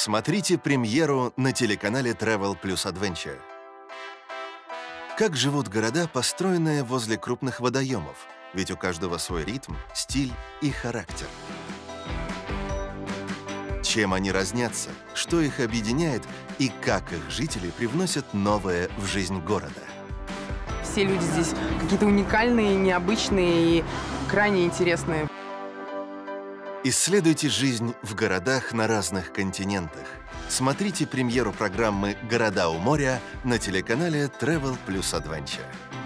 Смотрите премьеру на телеканале Travel Plus Adventure. Как живут города, построенные возле крупных водоемов? Ведь у каждого свой ритм, стиль и характер. Чем они разнятся, что их объединяет и как их жители привносят новое в жизнь города? Все люди здесь какие-то уникальные, необычные и крайне интересные. Исследуйте жизнь в городах на разных континентах. Смотрите премьеру программы «Города у моря» на телеканале Travel Plus Adventure.